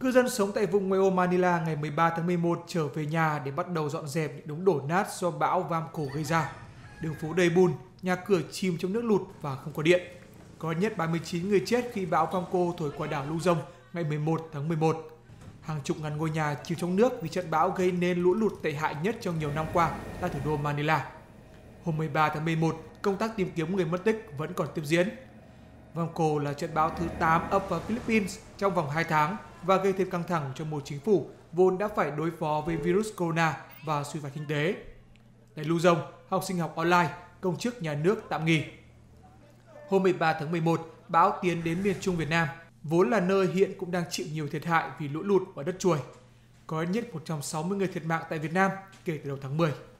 Cư dân sống tại vùng ngoại ô Manila ngày 13 tháng 11 trở về nhà để bắt đầu dọn dẹp những đống đổ nát do bão Vamco gây ra. Đường phố đầy bùn, nhà cửa chìm trong nước lụt và không có điện. Có ít nhất 39 người chết khi bão Vamco thổi qua đảo Luzon ngày 11 tháng 11. Hàng chục ngàn ngôi nhà chìm trong nước vì trận bão gây nên lũ lụt tệ hại nhất trong nhiều năm qua tại thủ đô Manila. Hôm 13 tháng 11, công tác tìm kiếm người mất tích vẫn còn tiếp diễn. Vamco là trận bão thứ 8 ập vào Philippines trong vòng 2 tháng và gây thêm căng thẳng cho một chính phủ vốn đã phải đối phó với virus corona và suy thoái kinh tế. Tại Luzon, học sinh học online, công chức nhà nước tạm nghỉ. Hôm 13 tháng 11, bão tiến đến miền Trung Việt Nam, vốn là nơi hiện cũng đang chịu nhiều thiệt hại vì lũ lụt và đất chuồi. Có ít nhất 160 người thiệt mạng tại Việt Nam kể từ đầu tháng 10.